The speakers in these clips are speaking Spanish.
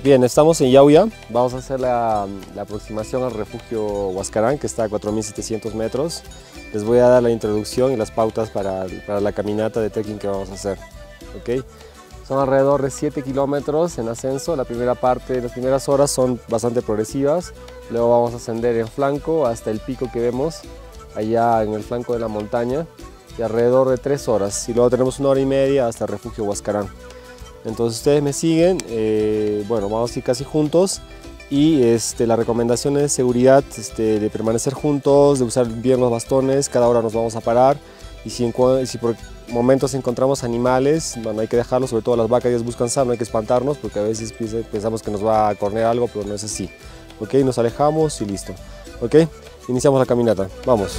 Bien, estamos en Yauya, vamos a hacer la aproximación al refugio Huascarán, que está a 4.700 metros. Les voy a dar la introducción y las pautas para la caminata de trekking que vamos a hacer. ¿Okay? Son alrededor de 7 kilómetros en ascenso. La primera parte, las primeras horas son bastante progresivas, luego vamos a ascender en flanco hasta el pico que vemos allá en el flanco de la montaña, y alrededor de 3 horas, y luego tenemos 1 hora y media hasta el refugio Huascarán. Entonces ustedes me siguen, bueno, vamos a ir casi juntos, y la recomendación es de seguridad, de permanecer juntos, de usar bien los bastones. Cada hora nos vamos a parar, y si por momentos encontramos animales, bueno, hay que dejarlos, sobre todo las vacas, ellas buscan sal, no hay que espantarnos, porque a veces pensamos que nos va a cornear algo, pero no es así. ¿Ok? Nos alejamos y listo. ¿Ok? Iniciamos la caminata, vamos.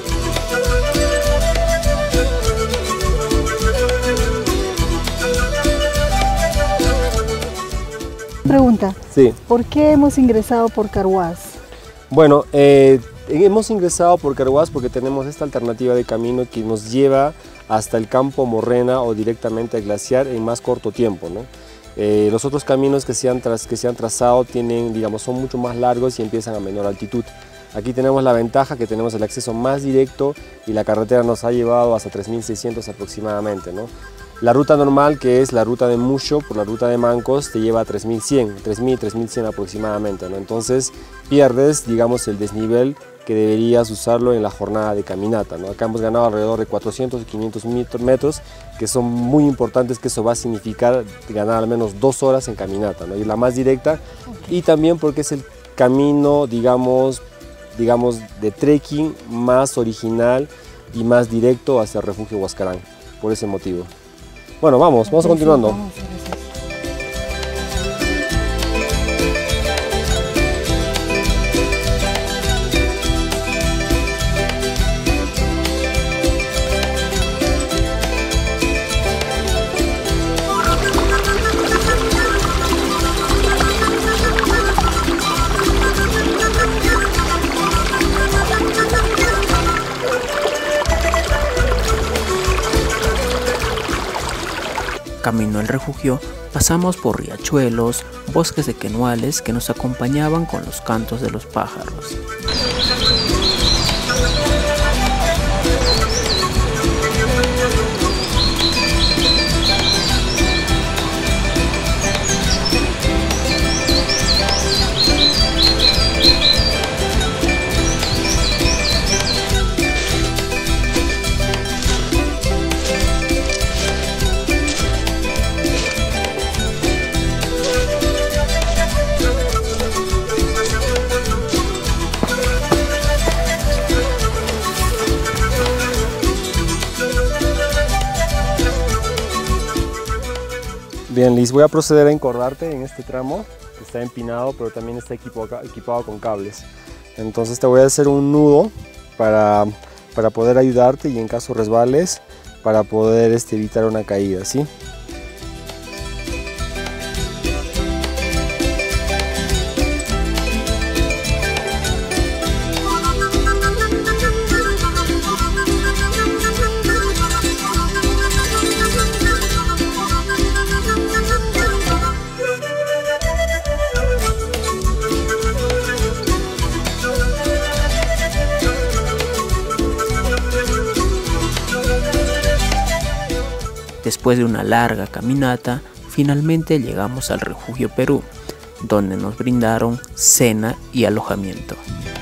Pregunta, Sí. ¿por qué hemos ingresado por Carhuaz? Bueno, hemos ingresado por Carhuaz porque tenemos esta alternativa de camino que nos lleva hasta el campo Morrena o directamente al glaciar en más corto tiempo, ¿no? Los otros caminos que se han trazado son mucho más largos y empiezan a menor altitud. Aquí tenemos la ventaja que tenemos el acceso más directo y la carretera nos ha llevado hasta 3.600 aproximadamente, ¿no? La ruta normal, que es la ruta de Mucho por la ruta de Mancos, te lleva a 3.100 aproximadamente, ¿no? Entonces pierdes, digamos, el desnivel que deberías usarlo en la jornada de caminata, ¿no? Acá hemos ganado alrededor de 400 y 500 metros, que son muy importantes, que eso va a significar ganar al menos 2 horas en caminata, ¿no? Y la más directa, y también porque es el camino, digamos, de trekking más original y más directo hacia el refugio Huascarán, por ese motivo. Bueno, vamos continuando. Vamos a hacer eso. Camino al refugio, pasamos por riachuelos, bosques de quenuales que nos acompañaban con los cantos de los pájaros. Bien, Liz, voy a proceder a encordarte en este tramo, que está empinado, pero también está equipado con cables. Entonces te voy a hacer un nudo para poder ayudarte, y en caso resbales, para poder evitar una caída, ¿sí? Después de una larga caminata, finalmente llegamos al refugio Perú, donde nos brindaron cena y alojamiento.